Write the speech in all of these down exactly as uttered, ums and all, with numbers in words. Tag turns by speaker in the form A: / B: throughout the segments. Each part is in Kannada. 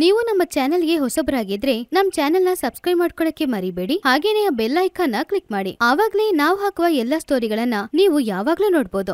A: ನೀವು ನಮ್ಮ ಚಾನೆಲ್ಗೆ ಹೊಸಬರಾಗಿದ್ರೆ ನಮ್ಮ ಚಾನೆಲ್ನ ಸಬ್ಸ್ಕ್ರೈಬ್ ಮಾಡ್ಕೊಳ್ಳಕ್ಕೆ ಮರಿಬೇಡಿ. ಹಾಗೇನೇ ಆ ಬೆಲ್ ಐಕಾನ್ನ ಕ್ಲಿಕ್ ಮಾಡಿ. ಆವಾಗಲೇ ನಾವು ಹಾಕುವ ಎಲ್ಲ ಸ್ಟೋರಿಗಳನ್ನ ನೀವು ಯಾವಾಗಲೂ ನೋಡಬಹುದು.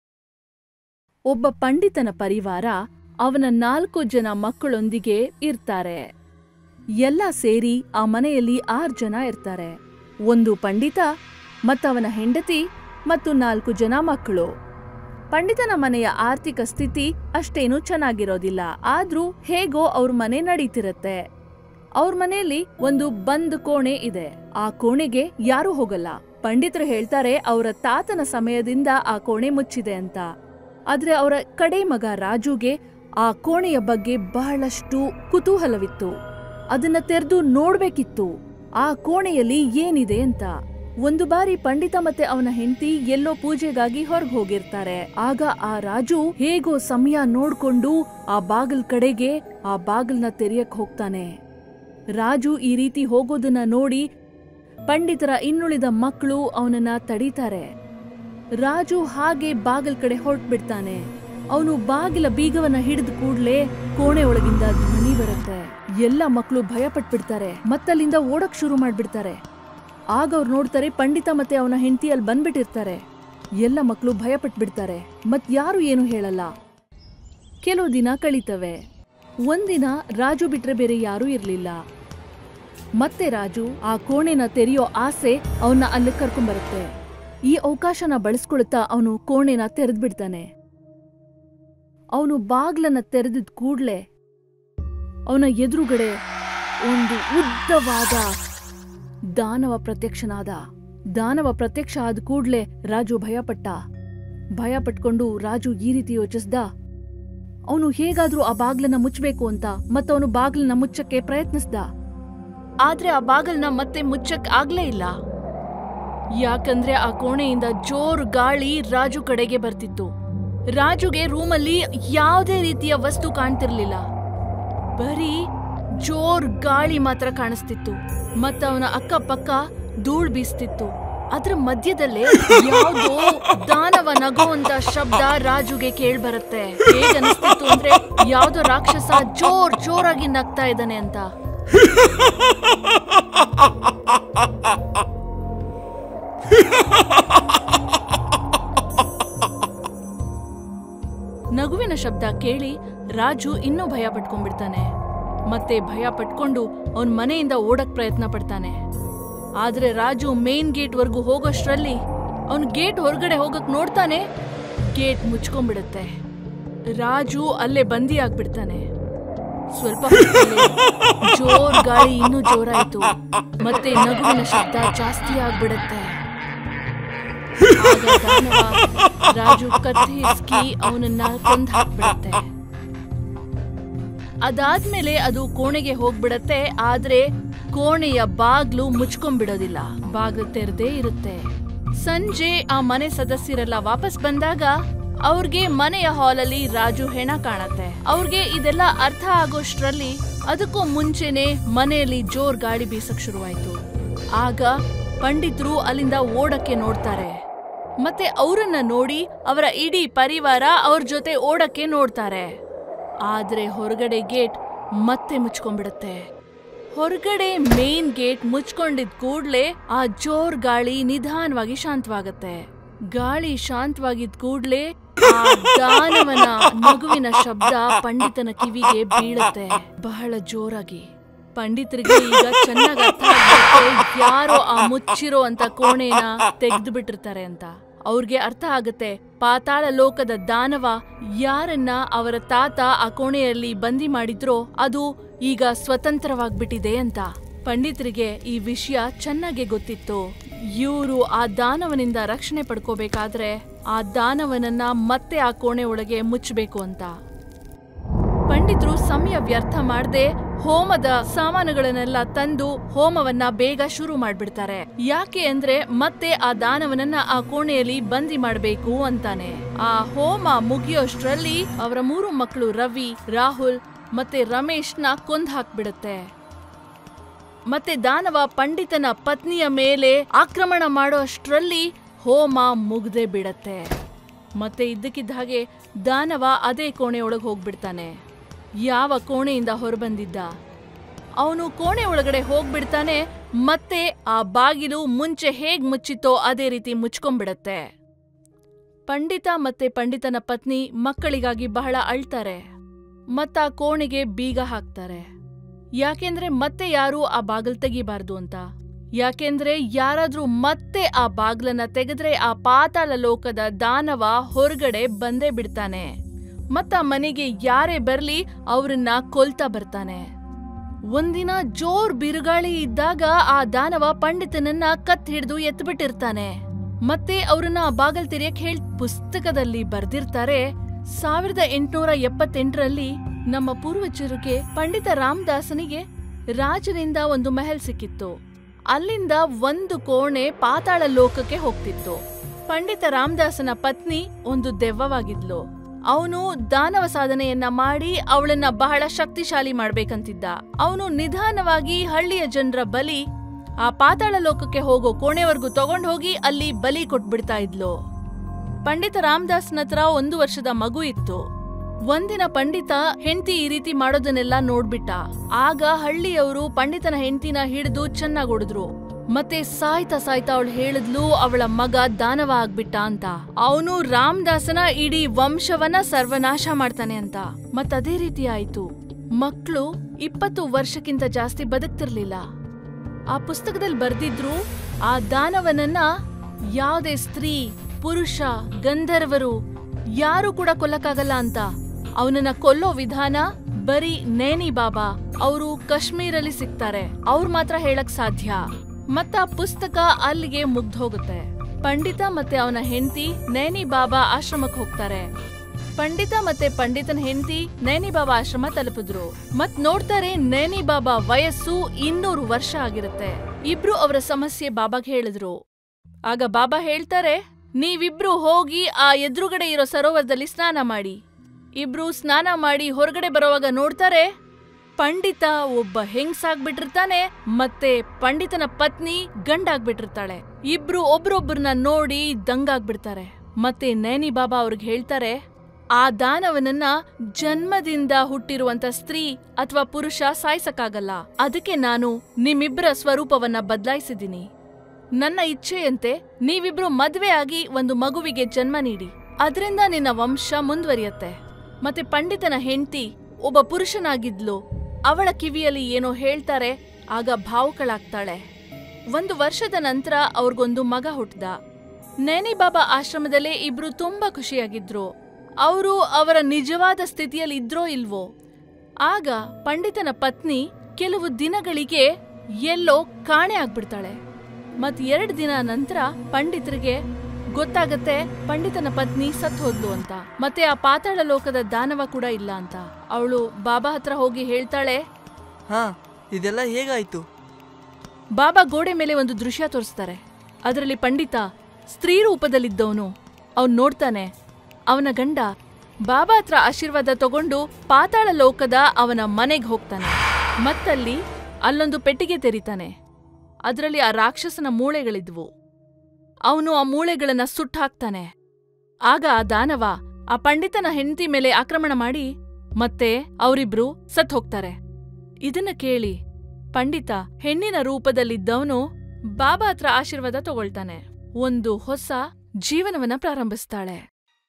B: ಒಬ್ಬ ಪಂಡಿತನ ಪರಿವಾರ ಅವನ ನಾಲ್ಕು ಜನ ಮಕ್ಕಳೊಂದಿಗೆ ಇರ್ತಾರೆ. ಎಲ್ಲ ಸೇರಿ ಆ ಮನೆಯಲ್ಲಿ ಆರು ಜನ ಇರ್ತಾರೆ. ಒಂದು ಪಂಡಿತ ಮತ್ತವನ ಹೆಂಡತಿ ಮತ್ತು ನಾಲ್ಕು ಜನ ಮಕ್ಕಳು. ಪಂಡಿತನ ಮನೆಯ ಆರ್ಥಿಕ ಸ್ಥಿತಿ ಅಷ್ಟೇನೂ ಚೆನ್ನಾಗಿರೋದಿಲ್ಲ. ಆದ್ರೂ ಹೇಗೋ ಅವ್ರ ಮನೆ ನಡೀತಿರತ್ತೆ. ಅವ್ರ ಮನೆಯಲ್ಲಿ ಒಂದು ಬಂದ್ ಕೋಣೆ ಇದೆ. ಆ ಕೋಣೆಗೆ ಯಾರೂ ಹೋಗಲ್ಲ. ಪಂಡಿತರು ಹೇಳ್ತಾರೆ ಅವರ ತಾತನ ಸಮಯದಿಂದ ಆ ಕೋಣೆ ಮುಚ್ಚಿದೆ ಅಂತ. ಆದ್ರೆ ಅವರ ಕಡೆ ಮಗ ರಾಜುಗೆ ಆ ಕೋಣೆಯ ಬಗ್ಗೆ ಬಹಳಷ್ಟು ಕುತೂಹಲವಿತ್ತು. ಅದನ್ನ ತೆರೆದು ನೋಡ್ಬೇಕಿತ್ತು ಆ ಕೋಣೆಯಲ್ಲಿ ಏನಿದೆ ಅಂತ. ಒಂದು ಬಾರಿ ಪಂಡಿತ ಮತ್ತೆ ಅವನ ಹೆಂಡತಿ ಎಲ್ಲೋ ಪೂಜೆಗಾಗಿ ಹೊರಗೆ ಹೋಗಿರ್ತಾರೆ. ಆಗ ಆ ರಾಜು ಹೇಗೋ ಸಮಯ ನೋಡ್ಕೊಂಡು ಆ ಬಾಗಿಲ್ ಕಡೆಗೆ ಆ ಬಾಗಿಲ್ನ ತೆರೆಯಕ್ ಹೋಗ್ತಾನೆ. ರಾಜು ಈ ರೀತಿ ಹೋಗೋದನ್ನ ನೋಡಿ ಪಂಡಿತರ ಇನ್ನುಳಿದ ಮಕ್ಕಳು ಅವನನ್ನ ತಡೀತಾರೆ. ರಾಜು ಹಾಗೆ ಬಾಗಿಲ್ ಕಡೆ ಹೊರಟ್ಬಿಡ್ತಾನೆ. ಅವನು ಬಾಗಿಲ ಬೀಗವನ್ನ ಹಿಡಿದ ಕೂಡ್ಲೆ ಕೋಣೆ ಒಳಗಿಂದ ಧ್ವನಿ ಬರುತ್ತೆ. ಎಲ್ಲ ಮಕ್ಕಳು ಭಯ ಪಟ್ಬಿಡ್ತಾರೆ. ಮತ್ತಲ್ಲಿಂದ ಓಡಕ್ ಶುರು ಮಾಡ್ಬಿಡ್ತಾರೆ. ಆಗ ಅವ್ರು ನೋಡ್ತಾರೆ ಪಂಡಿತ ಮತ್ತೆ ಅವನ ಹೆಂಡತಿ ಅಲ್ಲಿ ಬಂದ್ಬಿಟ್ಟಿರ್ತಾರೆ. ಎಲ್ಲ ಮಕ್ಕಳು ಭಯ ಪಟ್ಬಿಡ್ತಾರೆ. ಮತ್ ಯಾರು ಏನು ಹೇಳಲ್ಲ. ಕೆಲವು ದಿನ ಕಳೀತವೆ. ಒಂದಿನ ರಾಜು ಬಿಟ್ರೆ ಬೇರೆ ಯಾರೂ ಇರ್ಲಿಲ್ಲ. ಮತ್ತೆ ರಾಜು ಆ ಕೋಣೆನ ತೆರೆಯೋ ಆಸೆ ಅವನ್ನ ಅಲ್ಲಿ ಕರ್ಕೊಂಡ್ಬರುತ್ತೆ. ಈ ಅವಕಾಶನ ಬಳಸ್ಕೊಳ್ತಾ ಅವನು ಕೋಣೆನ ತೆರೆದ್ಬಿಡ್ತಾನೆ. ಅವನು ಬಾಗ್ಲನ್ನ ತೆರೆದಿದ್ ಕೂಡ್ಲೆ ಅವನ ಎದುರುಗಡೆ ಒಂದು ಉದ್ದವಾದ ದಾನವ ಪ್ರತ್ಯಕ್ಷನಾದ. ದಾನವ ಪ್ರತ್ಯಕ್ಷ ಆದ ಕೂಡ್ಲೆ ರಾಜು ಭಯಪಟ್ಟ. ಭಯ ಪಟ್ಕೊಂಡು ರಾಜು ಈ ರೀತಿ ಯೋಚಿಸ್ದ, ಅವನು ಹೇಗಾದ್ರೂ ಆ ಬಾಗ್ಲನ್ನ ಮುಚ್ಚಬೇಕು ಅಂತ ಮತ್ತವನು ಬಾಗ್ಲನ್ನ ಮುಚ್ಚಕ್ಕೆ ಪ್ರಯತ್ನಿಸ್ದ. ಆದ್ರೆ ಆ ಬಾಗಲ್ನ ಮತ್ತೆ ಮುಚ್ಚಕ್ ಆಗ್ಲೇ ಇಲ್ಲ. ಯಾಕಂದ್ರೆ ಆ ಕೋಣೆಯಿಂದ ಜೋರು ಗಾಳಿ ರಾಜು ಕಡೆಗೆ ಬರ್ತಿತ್ತು. ರಾಜುಗೆ ರೂಮಲ್ಲಿ ಯಾವುದೇ ರೀತಿಯ ವಸ್ತು ಕಾಣ್ತಿರ್ಲಿಲ್ಲ. ಬರೀ ಜೋರ್ ಗಾಳಿ ಮಾತ್ರ ಕಾಣಿಸ್ತಿತ್ತು. ಮತ್ತ ಅವನ ಅಕ್ಕಪಕ್ಕ ಧೂಳ್ ಬೀಸ್ತಿತ್ತು. ಅದ್ರ ಮಧ್ಯದಲ್ಲೇ ಯಾವುದೋ ದಾನವ ನಗುವಂತ ಶಬ್ದ ರಾಜುಗೆ ಕೇಳ್ ಬರುತ್ತೆ. ಹೇಗನ್ನಿಸ್ತಿತ್ತು ಅಂದ್ರೆ ಯಾವ್ದೋ ರಾಕ್ಷಸ ಜೋರ್ ಜೋರಾಗಿ ನಗ್ತಾ ಇದ್ದಾನೆ ಅಂತ. ನಗುವಿನ ಶಬ್ದ ಕೇಳಿ ರಾಜು ಇನ್ನೂ ಭಯ ಪಟ್ಕೊಂಡ್ಬಿಡ್ತಾನೆ. ಮತ್ತೆ ಭಯ ಪಟ್ಕೊಂಡು ಅವನ್ ಮನೆಯಿಂದ ಓಡಕ್ ಪ್ರಯತ್ನ ಪಡ್ತಾನೆ. ಆದ್ರೆ ರಾಜು ಮೇನ್ ಗೇಟ್ ವರ್ಗೂ ಹೋಗೋಷ್ಟ್ರಲ್ಲಿ ಅವನ್ ಗೇಟ್ ಹೊರಗಡೆ ಹೋಗಕ್ ನೋಡ್ತಾನೆ. ಗೇಟ್ ಮುಚ್ಕೊಂಡ್ಬಿಡುತ್ತೆ. ರಾಜು ಅಲ್ಲೇ ಬಂದಿ ಆಗ್ಬಿಡ್ತಾನೆ. ಸ್ವಲ್ಪ ಜೋರ್ ಗಾಳಿ ಇನ್ನೂ ಜೋರಾಯ್ತು. ಮತ್ತೆ ನಗುವಿನ ಶಬ್ದ ಜಾಸ್ತಿ ಆಗ್ಬಿಡುತ್ತೆ. ಆಗ ದಾನವ ರಾಜು ಕತ್ತಿ ಹಿಸ್ಕಿ ಅವನನ್ನ ಕೊಂದ್ ಹಾಕ್ಬಿಡತ್ತೆ. ಅದಾದ್ಮೇಲೆ ಅದು ಕೋಣೆಗೆ ಹೋಗ್ಬಿಡತ್ತೆ. ಆದ್ರೆ ಕೋಣೆಯ ಬಾಗ್ಲು ಮುಚ್ಕೊಂಡ್ಬಿಡೋದಿಲ್ಲ. ಬಾಗ್ಲು ತೆರೆದೇ ಇರುತ್ತೆ. ಸಂಜೆ ಆ ಮನೆ ಸದಸ್ಯರೆಲ್ಲ ವಾಪಸ್ ಬಂದಾಗ ಅವ್ರಿಗೆ ಮನೆಯ ಹಾಲಲ್ಲಿ ರಾಜು ಹೆಣ ಕಾಣತ್ತೆ. ಅವ್ರಿಗೆ ಇದೆಲ್ಲ ಅರ್ಥ ಆಗೋಷ್ಟ್ರಲ್ಲಿ ಅದಕ್ಕೂ ಮುಂಚೆನೆ ಮನೆಯಲ್ಲಿ ಜೋರ್ ಗಾಳಿ ಬೀಸಕ್ ಶುರುವಾಯ್ತು. ಆಗ ಪಂಡಿತರು ಅಲ್ಲಿಂದ ಓಡಕ್ಕೆ ನೋಡ್ತಾರೆ. ಮತ್ತೆ ಅವರನ್ನ ನೋಡಿ ಅವರ ಇಡೀ ಪರಿವಾರ ಅವ್ರ ಜೊತೆ ಓಡಕ್ಕೆ ನೋಡ್ತಾರೆ. ಆದ್ರೆ ಹೊರಗಡೆ ಗೇಟ್ ಮತ್ತೆ ಮುಚ್ಕೊಂಡ್ಬಿಡತ್ತೆ. ಹೊರಗಡೆ ಮೇನ್ ಗೇಟ್ ಮುಚ್ಕೊಂಡಿದ್ ಕೂಡ್ಲೆ ಆ ಜೋರ್ ಗಾಳಿ ನಿಧಾನವಾಗಿ ಶಾಂತವಾಗತ್ತೆ. ಗಾಳಿ ಶಾಂತವಾಗಿದ್ ಕೂಡ್ಲೆ ಆ ದಾನವನ ನಗುವಿನ ಶಬ್ದ ಪಂಡಿತನ ಕಿವಿಗೆ ಬೀಳುತ್ತೆ ಬಹಳ ಜೋರಾಗಿ. ಪಂಡಿತರಿಗೆ ಈಗ ಚೆನ್ನಾಗಿ ಅರ್ಥ ಆಗುತ್ತೆ ಯಾರೋ ಆ ಮುಚ್ಚಿರೋ ಅಂತ ಕೋಣೆನ ತೆಗೆದು ಬಿಟ್ಟಿರ್ತಾರೆ ಅಂತ. ಅವ್ರಿಗೆ ಅರ್ಥ ಆಗುತ್ತೆ ಪಾತಾಳ ಲೋಕದ ದಾನವ ಯಾರನ್ನ ಅವರ ತಾತ ಆ ಕೋಣೆಯಲ್ಲಿ ಬಂದಿ ಮಾಡಿದ್ರೋ ಅದು ಈಗ ಸ್ವತಂತ್ರವಾಗ್ಬಿಟ್ಟಿದೆ ಅಂತ. ಪಂಡಿತರಿಗೆ ಈ ವಿಷಯ ಚೆನ್ನಾಗಿ ಗೊತ್ತಿತ್ತು. ಇವರು ಆ ದಾನವನಿಂದ ರಕ್ಷಣೆ ಪಡ್ಕೋಬೇಕಾದ್ರೆ ಆ ದಾನವನನ್ನ ಮತ್ತೆ ಆ ಕೋಣೆ ಒಳಗೆ ಮುಚ್ಚಬೇಕು ಅಂತ. ಪಂಡಿತರು ಸಮಯ ವ್ಯರ್ಥ ಮಾಡದೆ ಹೋಮದ ಸಾಮಾನುಗಳನ್ನೆಲ್ಲ ತಂದು ಹೋಮವನ್ನ ಬೇಗ ಶುರು ಮಾಡ್ಬಿಡ್ತಾರೆ. ಯಾಕೆ ಅಂದ್ರೆ ಮತ್ತೆ ಆ ದಾನವನನ್ನ ಆ ಕೋಣೆಯಲ್ಲಿ ಬಂದಿ ಮಾಡ್ಬೇಕು ಅಂತಾನೆ. ಆ ಹೋಮ ಮುಗಿಯೋಷ್ಟ್ರಲ್ಲಿ ಅವರ ಮೂರು ಮಕ್ಕಳು ರವಿ, ರಾಹುಲ್ ಮತ್ತೆ ರಮೇಶ್ನ ಕೊಂದ್ ಹಾಕ್ಬಿಡುತ್ತೆ. ಮತ್ತೆ ದಾನವ ಪಂಡಿತನ ಪತ್ನಿಯ ಮೇಲೆ ಆಕ್ರಮಣ ಮಾಡೋ ಅಷ್ಟ್ರಲ್ಲಿ ಹೋಮ ಮುಗ್ದೇ ಬಿಡತ್ತೆ. ಮತ್ತೆ ಇದ್ದಕ್ಕಿದ್ದ ಹಾಗೆ ದಾನವ ಅದೇ ಕೋಣೆ ಒಳಗೆ ಹೋಗ್ಬಿಡ್ತಾನೆ. ಯಾವ ಕೋಣೆಯಿಂದ ಹೊರಬಂದಿದ್ದ. ಅವನು ಕೋಣೆ ಒಳಗಡೆ ಹೋಗ್ಬಿಡ್ತಾನೆ. ಮತ್ತೆ ಆ ಬಾಗಿಲು ಮುಂಚೆ ಹೇಗ್ ಮುಚ್ಚಿತ್ತೋ ಅದೇ ರೀತಿ ಮುಚ್ಕೊಂಡ್ಬಿಡತ್ತೆ. ಪಂಡಿತ ಮತ್ತೆ ಪಂಡಿತನ ಪತ್ನಿ ಮಕ್ಕಳಿಗಾಗಿ ಬಹಳ ಅಳ್ತಾರೆ. ಮತ್ತ ಆ ಕೋಣೆಗೆ ಬೀಗ ಹಾಕ್ತಾರೆ. ಯಾಕೆಂದ್ರೆ ಮತ್ತೆ ಯಾರೂ ಆ ಬಾಗಿಲು ತೆಗಿಬಾರ್ದು ಅಂತ. ಯಾಕೆಂದ್ರೆ ಯಾರಾದ್ರೂ ಮತ್ತೆ ಆ ಬಾಗ್ಲನ್ನ ತೆಗೆದ್ರೆ ಆ ಪಾತಾಳ ಲೋಕದ ದಾನವ ಹೊರಗಡೆ ಬಂದೇ ಬಿಡ್ತಾನೆ. ಮತ್ತ ಮನೆಗೆ ಯಾರೇ ಬರ್ಲಿ ಅವ್ರನ್ನ ಕೊಲ್ತಾ ಬರ್ತಾನೆ. ಒಂದಿನ ಜೋರ್ ಬಿರುಗಾಳಿ ಇದ್ದಾಗ ಆ ದಾನವ ಪಂಡಿತನನ್ನ ಕತ್ ಹಿಡಿದು ಎತ್ಬಿಟ್ಟಿರ್ತಾನೆ. ಮತ್ತೆ ಅವ್ರನ್ನ ಆ ಬಾಗಲ್ ತೆರೆಯಕ್ ಹೇಳ್ ಪುಸ್ತಕದಲ್ಲಿ ಬರ್ದಿರ್ತಾರೆ. ಸಾವಿರದ ಎಂಟುನೂರ ಎಪ್ಪತ್ತೆಂಟರಲ್ಲಿ ನಮ್ಮ ಪೂರ್ವಜರಿಗೆ ಪಂಡಿತ ರಾಮದಾಸನಿಗೆ ರಾಜನಿಂದ ಒಂದು ಮೆಹಲ್ ಸಿಕ್ಕಿತ್ತು. ಅಲ್ಲಿಂದ ಒಂದು ಕೋಣೆ ಪಾತಾಳ ಲೋಕಕ್ಕೆ ಹೋಗ್ತಿತ್ತು. ಪಂಡಿತ ರಾಮದಾಸನ ಪತ್ನಿ ಒಂದು ದೆವ್ವವಾಗಿದ್ಲು. ಅವನು ದಾನವ ಸಾಧನೆಯನ್ನ ಮಾಡಿ ಅವಳನ್ನ ಬಹಳ ಶಕ್ತಿಶಾಲಿ ಮಾಡ್ಬೇಕಂತಿದ್ದ. ಅವನು ನಿಧಾನವಾಗಿ ಹಳ್ಳಿಯ ಜನರ ಬಲಿ ಆ ಪಾತಾಳ ಲೋಕಕ್ಕೆ ಹೋಗೋ ಕೋಣೆವರೆಗೂ ತಗೊಂಡ್ ಹೋಗಿ ಅಲ್ಲಿ ಬಲಿ ಕೊಟ್ಬಿಡ್ತಾ ಇದ್ಲು. ಪಂಡಿತ ರಾಮದಾಸ್ನ ಹತ್ರ ಒಂದು ವರ್ಷದ ಮಗು ಇತ್ತು. ಒಂದಿನ ಪಂಡಿತ ಹೆಂಡತಿ ಈ ರೀತಿ ಮಾಡೋದನ್ನೆಲ್ಲ ನೋಡ್ಬಿಟ್ಟ. ಆಗ ಹಳ್ಳಿಯವರು ಪಂಡಿತನ ಹೆಂಡತಿನ ಹಿಡಿದು ಚೆನ್ನಾಗ್ ಹೊಡೆದ್ರು. ಮತ್ತೆ ಸಾಯ್ತಾ ಸಾಯ್ತಾ ಅವಳು ಹೇಳಿದ್ಲು ಅವಳ ಮಗ ದಾನವ ಆಗ್ಬಿಟ್ಟ ಅಂತ. ಅವನು ರಾಮದಾಸನ ಇಡೀ ವಂಶವನ್ನ ಸರ್ವನಾಶ ಮಾಡ್ತಾನೆ ಅಂತ. ಮತ್ತದೇ ರೀತಿ ಆಯ್ತು. ಮಕ್ಕಳು ಇಪ್ಪತ್ತು ವರ್ಷಕ್ಕಿಂತ ಜಾಸ್ತಿ ಬದುಕ್ತಿರ್ಲಿಲ್ಲ. ಆ ಪುಸ್ತಕದಲ್ಲಿ ಬರ್ದಿದ್ರು ಆ ದಾನವನನ್ನ ಯಾವುದೇ ಸ್ತ್ರೀ, ಪುರುಷ, ಗಂಧರ್ವರು ಯಾರು ಕೂಡ ಕೊಲ್ಲಕ್ಕಾಗಲ್ಲ ಅಂತ. ಅವನನ್ನ ಕೊಲ್ಲೋ ವಿಧಾನ ಬರೀ ನೇನಿ ಬಾಬಾ ಅವರು ಕಾಶ್ಮೀರಲ್ಲಿ ಸಿಗ್ತಾರೆ, ಅವ್ರು ಮಾತ್ರ ಹೇಳಕ್ ಸಾಧ್ಯ. ಮತ್ತ ಆ ಪುಸ್ತಕ ಅಲ್ಲಿಗೆ ಮುಗ್ದು ಹೋಗುತ್ತೆ. ಪಂಡಿತ ಮತ್ತೆ ಅವನ ಹೆಂಡತಿ ನೇನಿ ಬಾಬಾ ಆಶ್ರಮಕ್ಕೆ ಹೋಗ್ತಾರೆ. ಪಂಡಿತ ಮತ್ತೆ ಪಂಡಿತನ ಹೆಂಡತಿ ನೇನಿ ಬಾಬಾ ಆಶ್ರಮ ತಲುಪಿದ್ರು. ಮತ್ ನೋಡ್ತಾರೆ ನೇನಿ ಬಾಬಾ ವಯಸ್ಸು ಇನ್ನೂರು ವರ್ಷ ಆಗಿರುತ್ತೆ. ಇಬ್ರು ಅವರ ಸಮಸ್ಯೆ ಬಾಬಾಗ್ ಹೇಳಿದ್ರು. ಆಗ ಬಾಬಾ ಹೇಳ್ತಾರೆ, ನೀವಿಬ್ರು ಹೋಗಿ ಆ ಎದುರುಗಡೆ ಇರೋ ಸರೋವರದಲ್ಲಿ ಸ್ನಾನ ಮಾಡಿ. ಇಬ್ರು ಸ್ನಾನ ಮಾಡಿ ಹೊರಗಡೆ ಬರೋವಾಗ ನೋಡ್ತಾರೆ ಪಂಡಿತ ಒಬ್ಬ ಹೆಂಗ್ಸಾಗ್ಬಿಟ್ಟಿರ್ತಾನೆ, ಮತ್ತೆ ಪಂಡಿತನ ಪತ್ನಿ ಗಂಡಾಗ್ಬಿಟ್ಟಿರ್ತಾಳೆ. ಇಬ್ರು ಒಬ್ರೊಬ್ರನ್ನ ನೋಡಿ ದಂಗಾಗ್ಬಿಡ್ತಾರೆ. ಮತ್ತೆ ನೇನಿ ಬಾಬಾ ಅವ್ರಿಗೆ ಹೇಳ್ತಾರೆ, ಆ ದಾನವನನ್ನ ಜನ್ಮದಿಂದ ಹುಟ್ಟಿರುವಂತ ಸ್ತ್ರೀ ಅಥವಾ ಪುರುಷ ಸಾಯ್ಸಕ್ಕಾಗಲ್ಲ. ಅದಕ್ಕೆ ನಾನು ನಿಮ್ಮಿಬ್ಬರ ಸ್ವರೂಪವನ್ನ ಬದಲಾಯಿಸಿದ್ದೀನಿ. ನನ್ನ ಇಚ್ಛೆಯಂತೆ ನೀವಿಬ್ರು ಮದ್ವೆ ಆಗಿ ಒಂದು ಮಗುವಿಗೆ ಜನ್ಮ ನೀಡಿ. ಅದರಿಂದ ನಿನ್ನ ವಂಶ ಮುಂದುವರಿಯತ್ತೆ. ಮತ್ತೆ ಪಂಡಿತನ ಹೆಂಡತಿ ಒಬ್ಬ ಪುರುಷನಾಗಿದ್ಲು. ಅವಳ ಕಿವಿಯಲ್ಲಿ ಏನೋ ಹೇಳ್ತಾರೆ. ಆಗ ಭಾವುಕಳಾಗ್ತಾಳೆ. ಒಂದು ವರ್ಷದ ನಂತರ ಅವ್ರಿಗೊಂದು ಮಗ ಹುಟ್ಟದ. ನೇನಿ ಬಾಬಾ ಆಶ್ರಮದಲ್ಲೇ ಇಬ್ರು ತುಂಬಾ ಖುಷಿಯಾಗಿದ್ರು. ಅವರು ಅವರ ನಿಜವಾದ ಸ್ಥಿತಿಯಲ್ಲಿ ಇದ್ರೋ ಇಲ್ವೋ. ಆಗ ಪಂಡಿತನ ಪತ್ನಿ ಕೆಲವು ದಿನಗಳಿಗೆ ಎಲ್ಲೋ ಕಾಣೆ ಆಗ್ಬಿಡ್ತಾಳೆ. ಮತ್ ಎರಡ್ ದಿನ ನಂತರ ಪಂಡಿತರಿಗೆ ಗೊತ್ತಾಗತ್ತೆ ಪಂಡಿತನ ಪತ್ನಿ ಸತ್ ಹೋದ್ಲು ಅಂತ. ಮತ್ತೆ ಆ ಪಾತಾಳ ಲೋಕದ ದಾನವ ಕೂಡ ಇಲ್ಲ ಅಂತ. ಅವಳು ಬಾಬಾ ಹತ್ರ ಹೋಗಿ ಹೇಳ್ತಾಳೆ,
C: ಹಾ ಇದೆಲ್ಲ ಹೇಗಾಯ್ತು?
B: ಬಾಬಾ ಗೋಡೆ ಮೇಲೆ ಒಂದು ದೃಶ್ಯ ತೋರಿಸ್ತಾರೆ. ಅದರಲ್ಲಿ ಪಂಡಿತ ಸ್ತ್ರೀ ರೂಪದಲ್ಲಿದ್ದವನು ಅವ್ನು ನೋಡ್ತಾನೆ. ಅವನ ಗಂಡ ಬಾಬಾ ಹತ್ರ ಆಶೀರ್ವಾದ ತಗೊಂಡು ಪಾತಾಳ ಲೋಕದ ಅವನ ಮನೆಗೆ ಹೋಗ್ತಾನೆ. ಮತ್ತಲ್ಲಿ ಅಲ್ಲೊಂದು ಪೆಟ್ಟಿಗೆ ತೆರಿತಾನೆ. ಅದರಲ್ಲಿ ಆ ರಾಕ್ಷಸನ ಮೂಳೆಗಳಿದ್ವು. ಅವನು ಆ ಮೂಳೆಗಳನ್ನ ಸುಟ್ಟಾಕ್ತಾನೆ. ಆಗ ಆ ದಾನವ ಆ ಪಂಡಿತನ ಹೆಂಡತಿ ಮೇಲೆ ಆಕ್ರಮಣ ಮಾಡಿ ಮತ್ತೆ ಅವರಿಬ್ರು ಸತ್ ಹೋಗ್ತಾರೆ. ಇದನ್ನ ಕೇಳಿ ಪಂಡಿತ ಹೆಣ್ಣಿನ ರೂಪದಲ್ಲಿದ್ದವನು ಬಾಬಾ ಹತ್ರ ಆಶೀರ್ವಾದ ತಗೊಳ್ತಾನೆ. ಒಂದು ಹೊಸ ಜೀವನವನ್ನ ಪ್ರಾರಂಭಿಸ್ತಾಳೆ.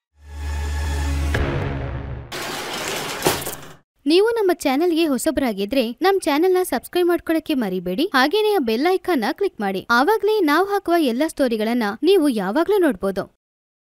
A: ನೀವು ನಮ್ಮ ಚಾನೆಲ್ಗೆ ಹೊಸಬರಾಗಿದ್ರೆ ನಮ್ ಚಾನೆಲ್ನ ಸಬ್ಸ್ಕ್ರೈಬ್ ಮಾಡ್ಕೊಳಕ್ಕೆ ಮರಿಬೇಡಿ. ಹಾಗೇನೇ ಆ ಬೆಲ್ ಐಕಾನ್ನ ಕ್ಲಿಕ್ ಮಾಡಿ. ಆವಾಗ್ಲೇ ನಾವು ಹಾಕುವ ಎಲ್ಲಾ ಸ್ಟೋರಿಗಳನ್ನ ನೀವು ಯಾವಾಗ್ಲೂ ನೋಡ್ಬೋದು.